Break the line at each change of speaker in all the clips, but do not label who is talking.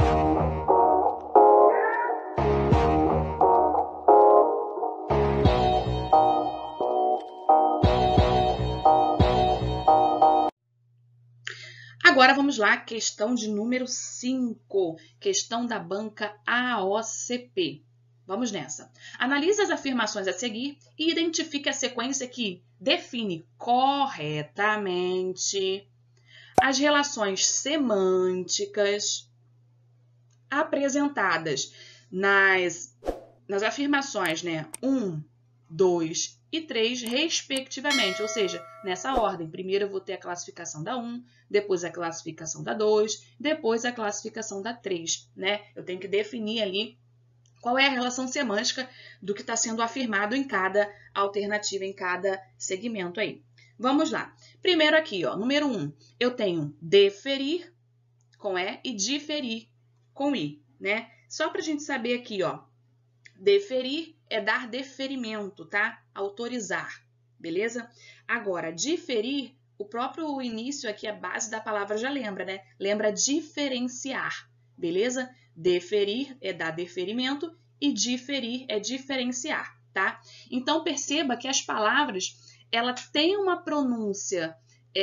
Agora vamos lá, questão de número 5, questão da banca AOCP. Vamos nessa. Analise as afirmações a seguir e identifique a sequência que define corretamente as relações semânticas apresentadas nas afirmações, né, 1, 2 e 3, respectivamente, ou seja, nessa ordem. Primeiro eu vou ter a classificação da 1, depois a classificação da 2, depois a classificação da 3, né? Eu tenho que definir ali qual é a relação semântica do que está sendo afirmado em cada alternativa, em cada segmento aí. Vamos lá. Primeiro aqui, ó, número 1, eu tenho deferir com E e diferir com I, né? Só para a gente saber aqui, ó, deferir é dar deferimento, tá? Autorizar, beleza? Agora, diferir, o próprio início aqui, a base da palavra já lembra, né? Lembra diferenciar, beleza? Deferir é dar deferimento e diferir é diferenciar, tá? Então, perceba que as palavras, ela tem uma pronúncia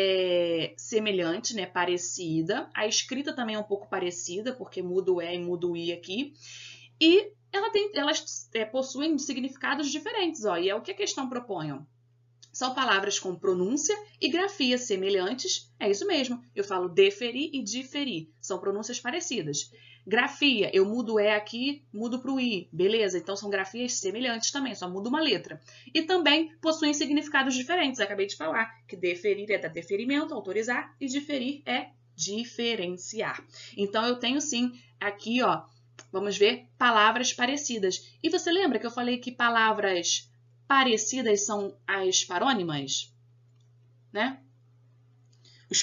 semelhante, né? Parecida. A escrita também é um pouco parecida, porque muda o E e muda o I aqui. E elas possuem significados diferentes, ó, e é o que a questão propõe. Ó. São palavras com pronúncia e grafia semelhantes, é isso mesmo, eu falo deferir e diferir, são pronúncias parecidas. Grafia, eu mudo o E aqui, mudo para o I, beleza? Então são grafias semelhantes também, só muda uma letra. E também possuem significados diferentes, acabei de falar, que deferir é dar deferimento, autorizar, e diferir é diferenciar. Então eu tenho sim aqui, ó, vamos ver palavras parecidas. E você lembra que eu falei que palavras parecidas são as parônimas? Né? Os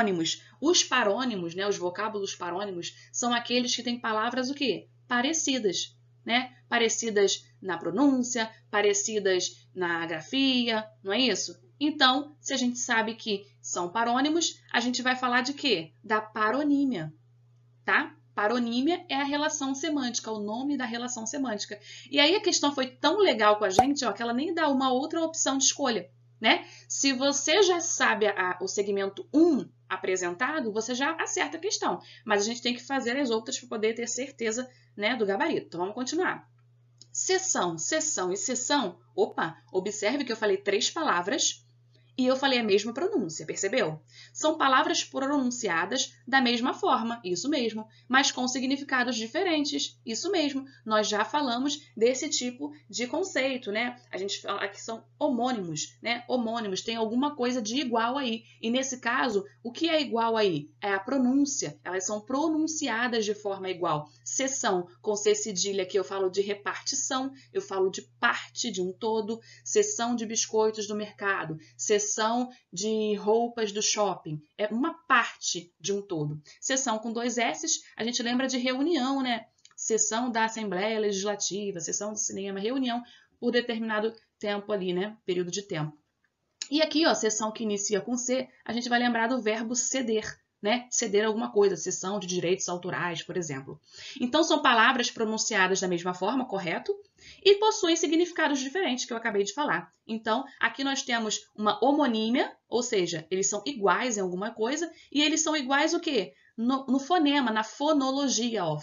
parônimos, né, os vocábulos parônimos, são aqueles que têm palavras o quê? Parecidas. Né? Parecidas na pronúncia, parecidas na grafia, não é isso? Então, se a gente sabe que são parônimos, a gente vai falar de quê? Da paronímia, tá? Paronímia é a relação semântica, o nome da relação semântica. E aí a questão foi tão legal com a gente, ó, que ela nem dá uma outra opção de escolha, né? Se você já sabe o segmento 1 apresentado, você já acerta a questão. Mas a gente tem que fazer as outras para poder ter certeza, né, do gabarito. Então vamos continuar. Seção, seção e seção. Opa, observe que eu falei 3 palavras e eu falei a mesma pronúncia, percebeu? São palavras pronunciadas da mesma forma, isso mesmo, mas com significados diferentes, isso mesmo. Nós já falamos desse tipo de conceito, né? A gente fala que são homônimos, né? Homônimos, tem alguma coisa de igual aí. E nesse caso, o que é igual aí? É a pronúncia, elas são pronunciadas de forma igual. Seção, com C cedilha, que eu falo de repartição, eu falo de parte de um todo, seção de biscoitos do mercado, seção de roupas do shopping. É uma parte de um todo. Seção com 2 S's, a gente lembra de reunião, né? Sessão da Assembleia Legislativa, sessão de cinema, reunião por determinado tempo ali, né? Período de tempo. E aqui, ó, sessão que inicia com C, a gente vai lembrar do verbo ceder, né? Ceder alguma coisa, cessão de direitos autorais, por exemplo. Então, são palavras pronunciadas da mesma forma, correto? E possuem significados diferentes, que eu acabei de falar. Então, aqui nós temos uma homonímia, ou seja, eles são iguais em alguma coisa, e eles são iguais o quê? No fonema, na fonologia, ó,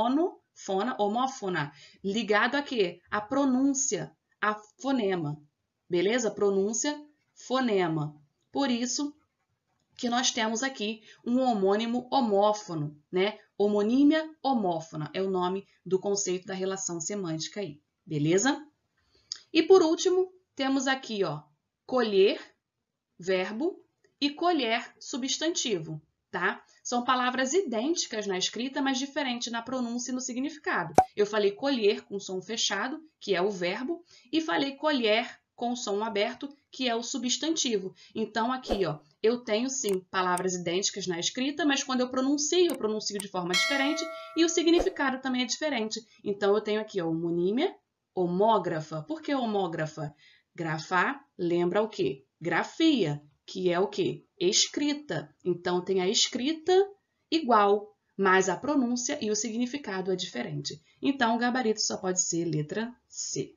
fona, homófona, ligado a quê? A pronúncia, a fonema, beleza? Pronúncia, fonema. Por isso que nós temos aqui um homônimo homófono, né? Homonímia homófona é o nome do conceito da relação semântica aí, beleza? E por último, temos aqui, ó, colher, verbo, e colher, substantivo, tá? São palavras idênticas na escrita, mas diferentes na pronúncia e no significado. Eu falei colher com som fechado, que é o verbo, e falei colher com som aberto, que é o substantivo. Então, aqui, ó, eu tenho, sim, palavras idênticas na escrita, mas quando eu pronuncio de forma diferente e o significado também é diferente. Então, eu tenho aqui, ó, homonímia, homógrafa. Por que homógrafa? Grafar lembra o quê? Grafia, que é o quê? Escrita. Então, tem a escrita igual, mas a pronúncia e o significado é diferente. Então, o gabarito só pode ser letra C.